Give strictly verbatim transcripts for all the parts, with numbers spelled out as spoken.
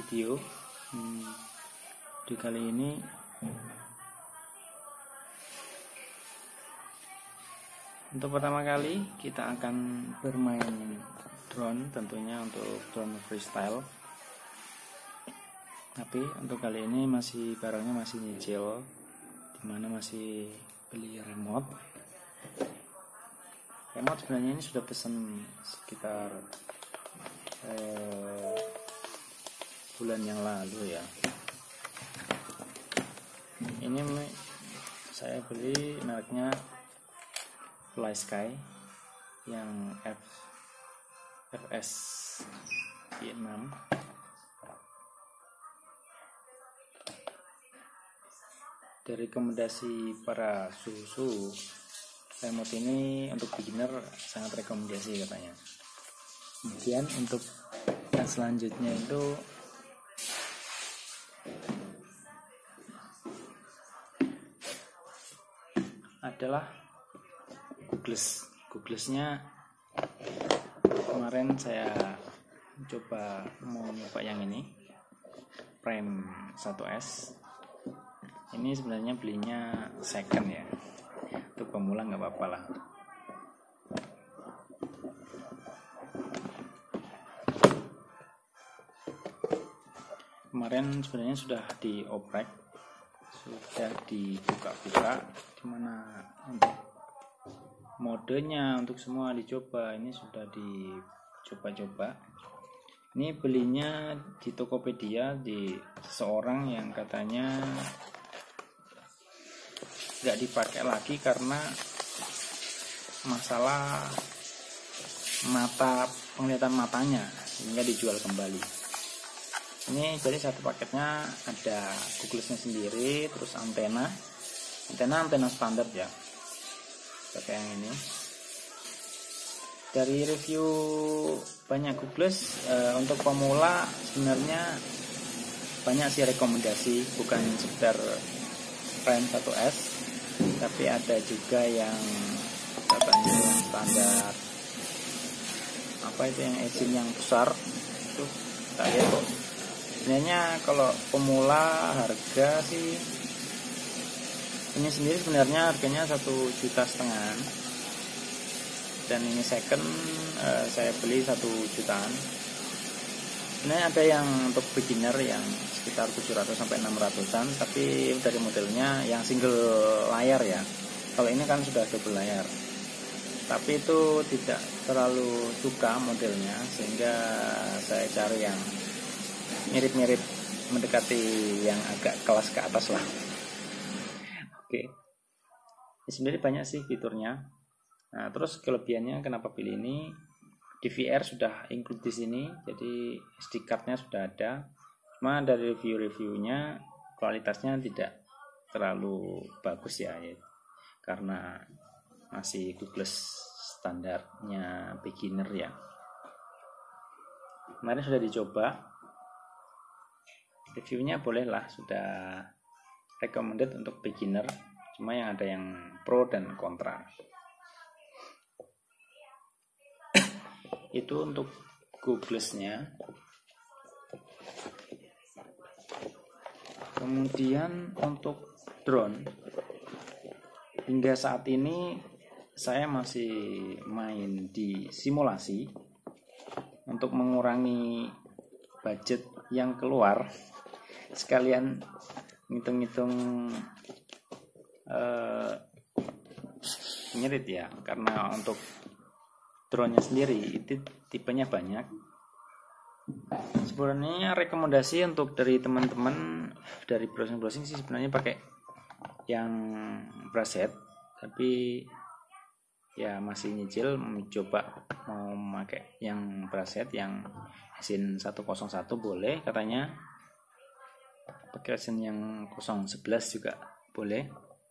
video. hmm, Di kali ini untuk pertama kali kita akan bermain drone, tentunya untuk drone freestyle. Tapi untuk kali ini masih barangnya masih nyicil, dimana masih beli remote. Remote sebenarnya ini sudah pesan sekitar eh, bulan yang lalu ya. Ini saya beli mereknya Fly Sky yang F FS enam. Dari rekomendasi para susu, remote ini untuk beginner sangat rekomendasi katanya. Kemudian untuk yang selanjutnya itu adalah Googless. Googlessnya kemarin saya coba mau nyoba yang ini Prime satu S. Ini sebenarnya belinya second ya, untuk pemula nggak apa-apa lah. Kemarin sebenarnya sudah dioprek, sudah dibuka-buka, dimana untuk modenya untuk semua dicoba. Ini sudah dicoba-coba. Ini belinya di Tokopedia, di seseorang yang katanya nggak dipakai lagi karena masalah mata, penglihatan matanya, sehingga dijual kembali. Ini jadi satu paketnya ada Googless-nya sendiri, terus antena antena antena standar ya, pakai yang ini. Dari review banyak Googless, e, untuk pemula sebenarnya banyak sih rekomendasi, bukan sekedar Prime satu S, tapi ada juga yang katanya yang standar, apa itu yang Asian yang besar itu tak lihat kok. Sebenarnya kalau pemula harga sih ini sendiri sebenarnya harganya satu juta setengah, dan ini second eh, saya beli satu jutaan. Ini ada yang untuk beginner yang sekitar tujuh ratus sampai enam ratusan, tapi dari modelnya yang single layar ya. Kalau ini kan sudah double layar, tapi itu tidak terlalu suka modelnya, sehingga saya cari yang mirip-mirip, mendekati yang agak kelas ke atas lah. Oke, ini sebenarnya banyak sih fiturnya. Nah, terus kelebihannya kenapa pilih ini? D V R sudah include di sini, jadi S D card-nya sudah ada. Cuma dari review-reviewnya kualitasnya tidak terlalu bagus ya, ya, karena masih Googless standarnya beginner ya. Kemarin sudah dicoba, reviewnya boleh lah, sudah recommended untuk beginner. Cuma yang ada yang pro dan kontra. Itu untuk Googless-nya. Kemudian untuk drone, hingga saat ini saya masih main di simulasi untuk mengurangi budget yang keluar, sekalian ngitung-ngitung uh, nyerit ya, karena untuk drone-nya sendiri itu tipenya banyak. Sebenarnya rekomendasi untuk dari teman-teman dari browsing-browsing sih sebenarnya pakai yang braset, tapi ya masih nyicil, mencoba mau pakai yang braset yang Asian seratus satu boleh katanya, pakai Asian yang nol sebelas juga boleh.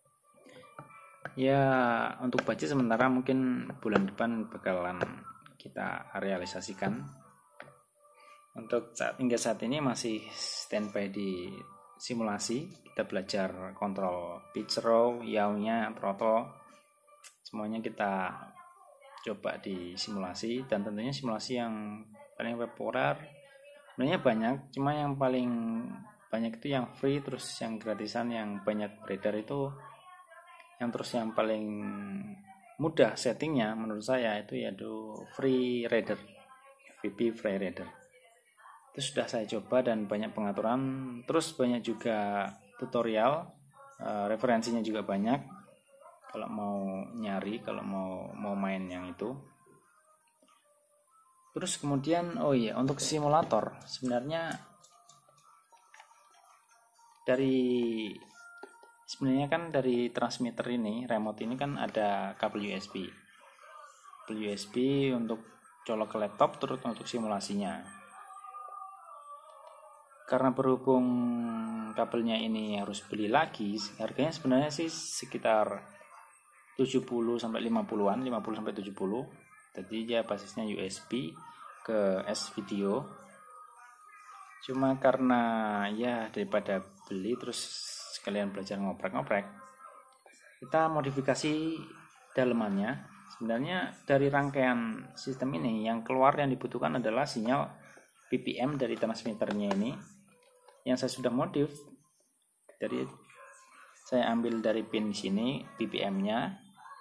Ya untuk budget sementara mungkin bulan depan bakalan kita realisasikan. Untuk saat hingga saat ini masih standby di simulasi. Kita belajar kontrol pitch row, yaw-nya, throttle, semuanya kita coba di simulasi, dan tentunya simulasi yang paling populer Sebenarnya banyak, cuma yang paling banyak itu yang free, terus yang gratisan yang banyak beredar itu yang terus yang paling mudah settingnya menurut saya itu yaitu Free Reader, F V P Free Reader. Itu sudah saya coba dan banyak pengaturan, terus banyak juga tutorial, referensinya juga banyak kalau mau nyari, kalau mau mau main yang itu. Terus kemudian oh iya, untuk simulator sebenarnya dari sebenarnya kan dari transmitter ini, remote ini kan ada kabel U S B. Kabel U S B untuk colok ke laptop, terus untuk simulasinya. Karena berhubung kabelnya ini harus beli lagi, harganya sebenarnya sih sekitar tujuh puluh sampai lima puluhan, lima puluh sampai tujuh puluh. Jadi dia basisnya U S B ke S video. Cuma karena ya daripada beli terus sekalian belajar ngoprek-ngoprek, kita modifikasi dalemannya. Sebenarnya dari rangkaian sistem ini yang keluar yang dibutuhkan adalah sinyal P P M dari transmitternya ini, yang saya sudah modif. Jadi saya ambil dari pin di sini P P M-nya,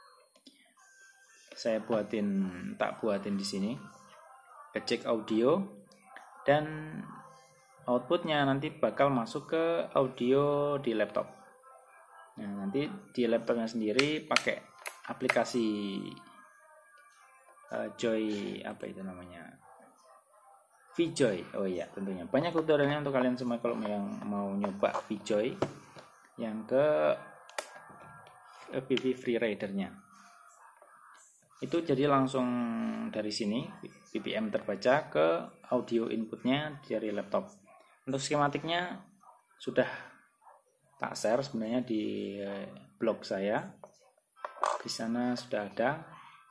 saya buatin tak buatin di sini ke jack audio, dan outputnya nanti bakal masuk ke audio di laptop. Nah, nanti di laptopnya sendiri pakai aplikasi uh, Joy, apa itu namanya, VJoy. Oh iya, tentunya banyak tutorialnya untuk kalian semua kalau yang mau nyoba VJoy yang ke F V P Free Reader-nya. Itu jadi langsung dari sini P P M terbaca ke audio inputnya dari laptop. Untuk skematiknya sudah tak share sebenarnya di blog saya. Di sana sudah ada.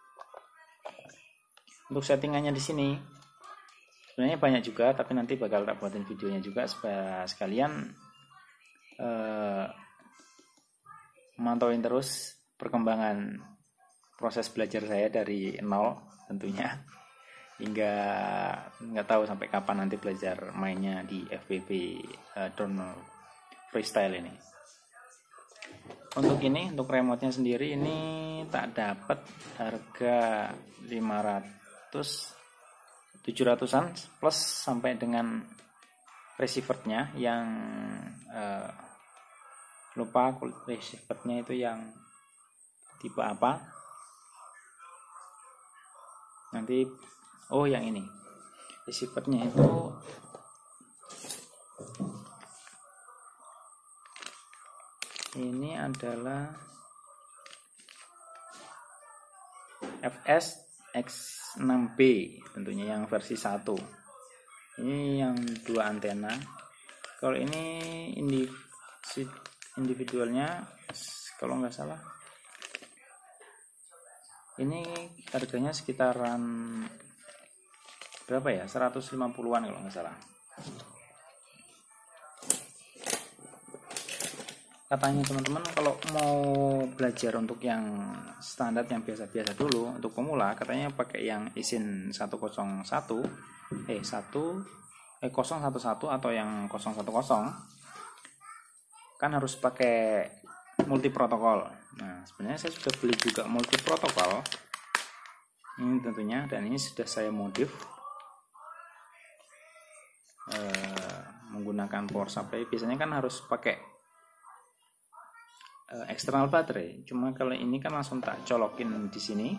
Untuk settingannya di sini sebenarnya banyak juga, tapi nanti bakal tak buatin videonya juga supaya sekalian eh, mantauin terus perkembangan proses belajar saya dari nol tentunya, hingga nggak tahu sampai kapan nanti belajar mainnya di F V P uh, drone freestyle ini. Untuk ini, untuk remote-nya sendiri ini tak dapat harga lima ratus tujuh ratusan plus sampai dengan receiver-nya yang uh, lupa receiver-nya itu yang tipe apa. Nanti oh yang ini receiver-nya itu ini adalah F S X enam B tentunya yang versi satu. Ini yang dua antena. Kalau ini individualnya kalau nggak salah ini harganya sekitaran berapa ya, seratus lima puluhan kalau nggak salah. Katanya teman-teman kalau mau belajar untuk yang standar yang biasa-biasa dulu, untuk pemula katanya pakai yang isin seratus satu eh satu eh nol satu satu atau yang nol satu nol, kan harus pakai multi protokol. Nah, sebenarnya saya sudah beli juga multi protokol ini tentunya, dan ini sudah saya modif eh, menggunakan power supply. Biasanya kan harus pakai eh, eksternal baterai, cuma kalau ini kan langsung tak colokin di sini,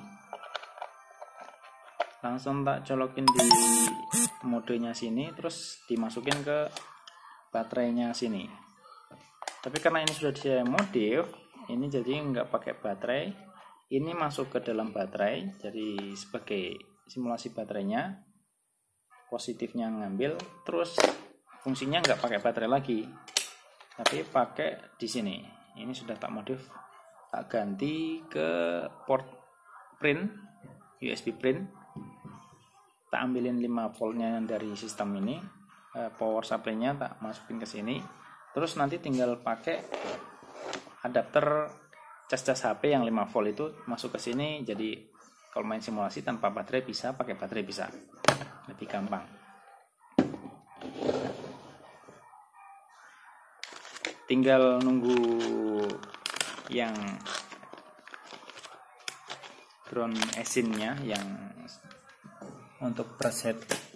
langsung tak colokin di modenya sini, terus dimasukin ke baterainya sini. Tapi karena ini sudah saya modif, ini jadi nggak pakai baterai, ini masuk ke dalam baterai, jadi sebagai simulasi baterainya, positifnya ngambil, terus fungsinya nggak pakai baterai lagi, tapi pakai di sini. Ini sudah tak modif, tak ganti ke port print, U S B print, tak ambilin lima voltnya dari sistem ini, power supply-nya tak masukin ke sini. Terus nanti tinggal pakai adapter cas-cas H P yang lima volt itu masuk ke sini. Jadi kalau main simulasi tanpa baterai bisa, pakai baterai bisa, lebih gampang. tinggal nunggu yang drone esinnya yang untuk preset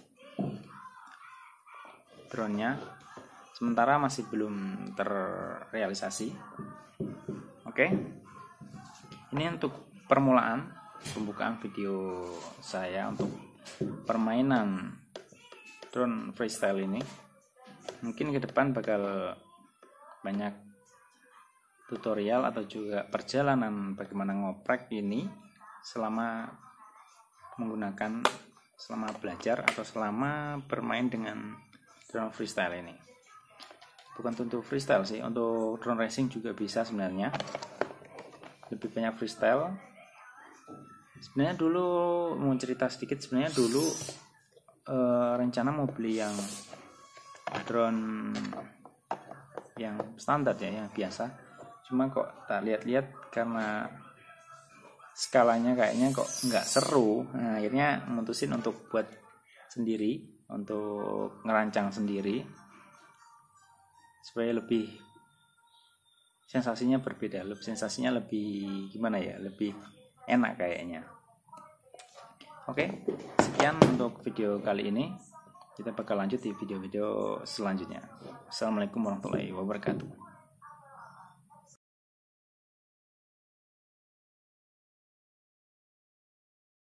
drone-nya, sementara masih belum terrealisasi. Oke, ini untuk permulaan pembukaan video saya untuk permainan drone freestyle ini. Mungkin ke depan bakal banyak tutorial atau juga perjalanan bagaimana ngoprek ini selama menggunakan, selama belajar atau selama bermain dengan drone freestyle ini. Bukan tentu freestyle sih, untuk drone racing juga bisa sebenarnya. Lebih banyak freestyle. Sebenarnya dulu mau cerita sedikit, sebenarnya dulu eh, rencana mau beli yang drone yang standar ya, yang biasa. Cuma kok tak lihat-lihat karena skalanya kayaknya kok nggak seru. Nah, akhirnya memutusin untuk buat sendiri, untuk ngerancang sendiri supaya lebih sensasinya berbeda, lebih sensasinya lebih gimana ya, lebih enak kayaknya. Oke, sekian untuk video kali ini. Kita bakal lanjut di video-video selanjutnya. Assalamualaikum warahmatullahi wabarakatuh.